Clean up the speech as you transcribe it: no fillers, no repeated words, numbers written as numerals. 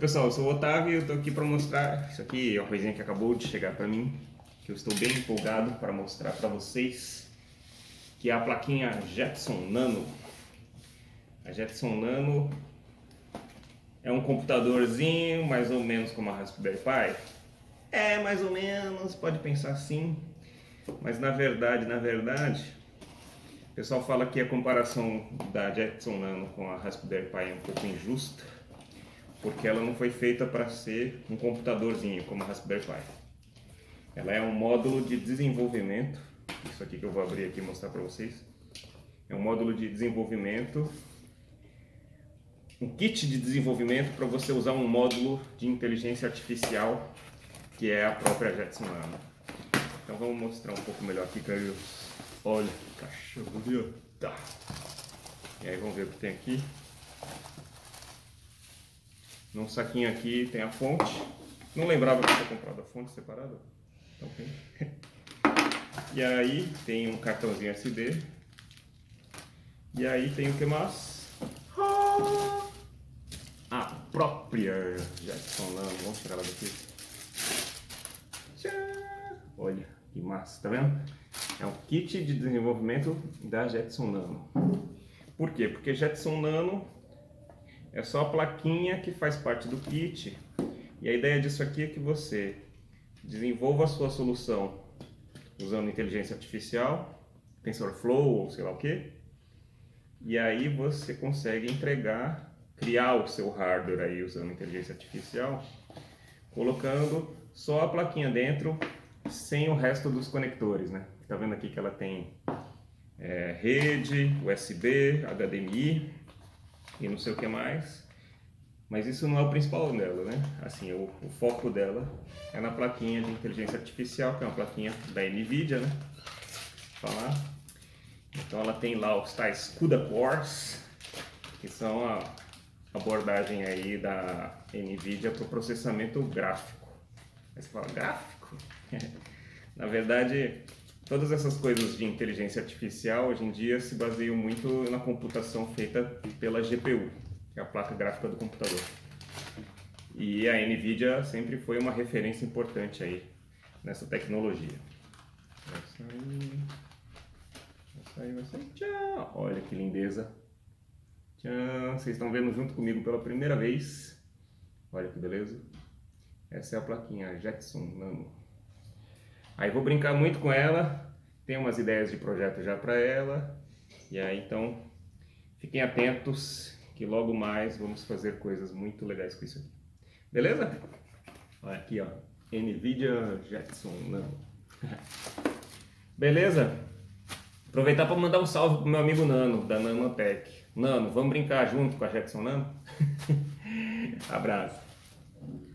pessoal, eu sou o Otávio e eu tô aqui para mostrar isso aqui, é uma coisinha que acabou de chegar para mim, que eu estou bem empolgado para mostrar para vocês, que é a plaquinha Jetson Nano. A Jetson Nano é um computadorzinho mais ou menos como a Raspberry Pi. É, mais ou menos, pode pensar assim, mas na verdade, o pessoal fala que a comparação da Jetson Nano com a Raspberry Pi é um pouco injusta, porque ela não foi feita para ser um computadorzinho como a Raspberry Pi. Ela é um módulo de desenvolvimento, isso aqui que eu vou abrir aqui e mostrar para vocês. É um módulo de desenvolvimento, um kit de desenvolvimento para você usar um módulo de inteligência artificial, que é a própria Jetson Nano. Então vamos mostrar um pouco melhor aqui, Carlos. Olha que cachorro, viu? Tá. E aí vamos ver o que tem aqui. Num saquinho aqui tem a fonte. Não lembrava que eu tinha comprado a fonte separada. Então tem. E aí tem um cartãozinho SD. E aí tem o que mais? A própria Jetson Nano. Vamos tirar ela daqui. Olha que massa, tá vendo? É um kit de desenvolvimento da Jetson Nano. Por quê? Porque Jetson Nano é só a plaquinha que faz parte do kit. E a ideia disso aqui é que você desenvolva a sua solução usando inteligência artificial, TensorFlow ou sei lá o que. E aí você consegue criar o seu hardware aí usando inteligência artificial, colocando só a plaquinha dentro, sem o resto dos conectores, né? Tá vendo aqui que ela tem rede, USB, HDMI e não sei o que mais, mas isso não é o principal dela, né? Assim, o foco dela é na plaquinha de inteligência artificial, que é uma plaquinha da NVIDIA, né? Falar. Então ela tem lá os tais CUDA Cores, que são a abordagem aí da NVIDIA para o processamento gráfico. Aí você fala, gráfico? Na verdade, todas essas coisas de inteligência artificial hoje em dia se baseiam muito na computação feita pela GPU, que é a placa gráfica do computador. E a NVIDIA sempre foi uma referência importante aí nessa tecnologia. Vai sair. Tchau! Olha que lindeza. Tchau! Vocês estão vendo junto comigo pela primeira vez. Olha que beleza. Essa é a plaquinha Jetson Nano. Aí vou brincar muito com ela. Tem umas ideias de projeto já para ela. E aí então fiquem atentos que logo mais vamos fazer coisas muito legais com isso aqui. Beleza? Olha aqui, ó. NVIDIA Jetson Nano. Beleza? Aproveitar para mandar um salve pro meu amigo Nano, da Nanotech. Nano, vamos brincar junto com a Jetson Nano? Abraço.